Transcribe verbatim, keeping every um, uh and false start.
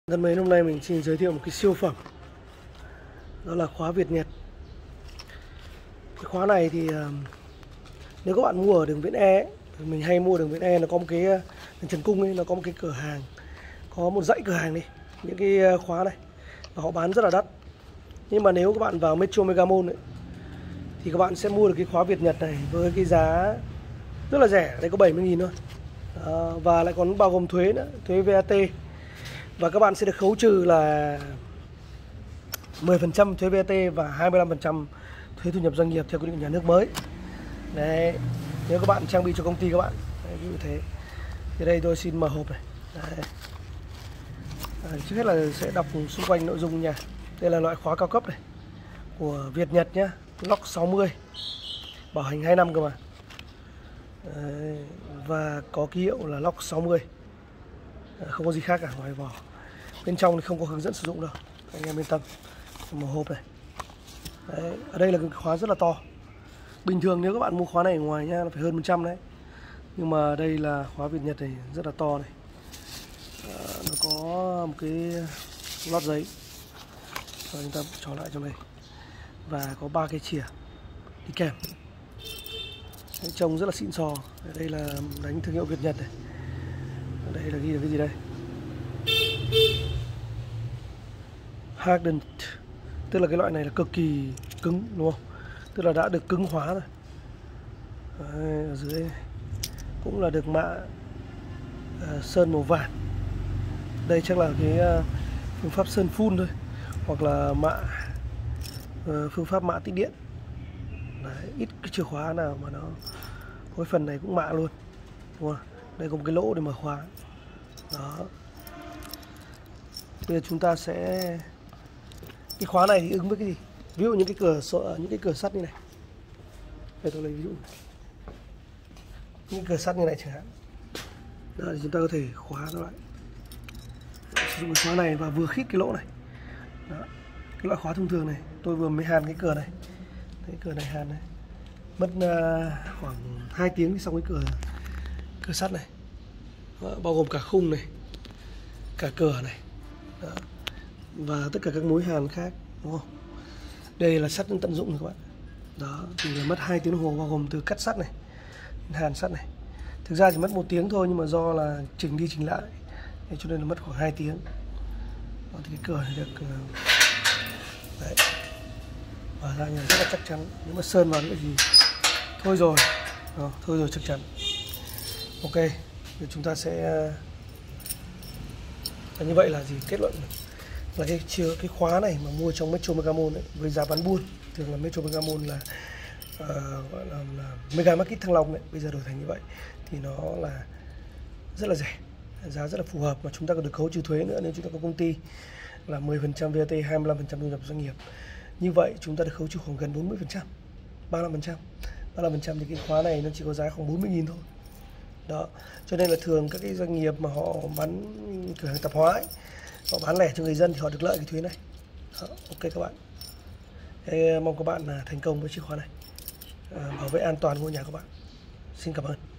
Gần mấy hôm nay mình xin giới thiệu một cái siêu phẩm, đó là khóa Việt Nhật. Cái khóa này thì uh, nếu các bạn mua ở đường Nguyễn E ấy, mình hay mua đường Nguyễn E, nó có một cái đường Trần Cung ấy, nó có một cái cửa hàng, có một dãy cửa hàng đi những cái khóa này và họ bán rất là đắt. Nhưng mà nếu các bạn vào Metro Megamall ấy, thì các bạn sẽ mua được cái khóa Việt Nhật này với cái giá rất là rẻ, đây có bảy mươi nghìn thôi. Đó, và lại còn bao gồm thuế nữa, thuế vê a tê. Và các bạn sẽ được khấu trừ là mười phần trăm thuế vê a tê và hai mươi lăm phần trăm thuế thu nhập doanh nghiệp theo quy định của nhà nước mới. Đấy, nếu các bạn trang bị cho công ty các bạn. Đấy, ví dụ thế. Thì đây tôi xin mở hộp này. Đấy. À, trước hết là sẽ đọc xung quanh nội dung nha. Đây là loại khóa cao cấp này của Việt Nhật nhá, lock sáu mươi, bảo hành hai năm cơ mà. Đấy, và có ký hiệu là lock sáu mươi. Không có gì khác cả ngoài vỏ. Bên trong thì không có hướng dẫn sử dụng đâu, anh em yên tâm. Một hộp này. Đấy, ở đây là cái khóa rất là to. Bình thường nếu các bạn mua khóa này ở ngoài nha, nó phải hơn một trăm đấy. Nhưng mà đây là khóa Việt Nhật này rất là to này. À, nó có một cái lót giấy. Rồi chúng ta cho lại trong đây. Và có ba cái chìa đi kèm. Đấy, trông rất là xịn sò. Đây là đánh thương hiệu Việt Nhật này. Ở đây là ghi là cái gì đây? Hardened, tức là cái loại này là cực kỳ cứng, đúng không? Tức là đã được cứng hóa rồi. Đấy, ở dưới cũng là được mạ uh, sơn màu vàng. Đây chắc là cái uh, phương pháp sơn phun thôi, hoặc là mạ uh, phương pháp mạ tích điện. Đấy, ít cái chìa khóa nào mà nó cái phần này cũng mạ luôn, đúng không? Đây có một cái lỗ để mở khóa. Đó. Bây giờ chúng ta sẽ, cái khóa này thì ứng với cái gì? Ví dụ những cái cửa những cái cửa sắt như này. Đây tôi lấy ví dụ này. Những cửa sắt như này chẳng hạn. Đó, thì chúng ta có thể khóa nó lại. Sử dụng cái khóa này và vừa khít cái lỗ này. Đó. Cái loại khóa thông thường này, tôi vừa mới hàn cái cửa này. Cái cửa này hàn này. Mất uh, khoảng hai tiếng thì xong cái cửa cửa sắt này. Đó, bao gồm cả khung này, cả cửa này. Đó. Và tất cả các mối hàn khác, đúng không? Đây là sắt tận dụng rồi các bạn. Đó, thì là mất hai tiếng đồng hồ, bao gồm từ cắt sắt này, hàn sắt này. Thực ra chỉ mất một tiếng thôi, nhưng mà do là chỉnh đi chỉnh lại, cho nên là mất khoảng hai tiếng. Đó, thì cái cửa này được đấy, mở ra rất là chắc chắn. Nếu mà sơn vào nữa thì thôi rồi. Đó, thôi rồi chắc chắn. Ok, thì chúng ta sẽ và như vậy là gì? Kết luận là cái chiếc cái khóa này mà mua trong Metro Megamall ấy, với giá bán buôn thường là Metro Megamall là uh, gọi là, là Mega Market Thăng Long đấy, bây giờ đổi thành như vậy thì nó là rất là rẻ, giá rất là phù hợp, mà chúng ta còn được khấu trừ thuế nữa nếu chúng ta có công ty là mười phần trăm vê a tê, hai mươi lăm phần trăm thu nhập doanh nghiệp. Như vậy chúng ta được khấu trừ khoảng gần bốn mươi phần trăm, ba mươi lăm phần trăm. ba mươi lăm phần trăm thì cái khóa này nó chỉ có giá khoảng bốn mươi nghìn thôi. Đó, cho nên là thường các cái doanh nghiệp mà họ bán cửa hàng tạp hóa ấy, họ bán lẻ cho người dân thì họ được lợi cái thuế này. Đó, ok các bạn. Thế mong các bạn thành công với chiếc khóa này, à, bảo vệ an toàn ngôi nhà của bạn. Xin cảm ơn.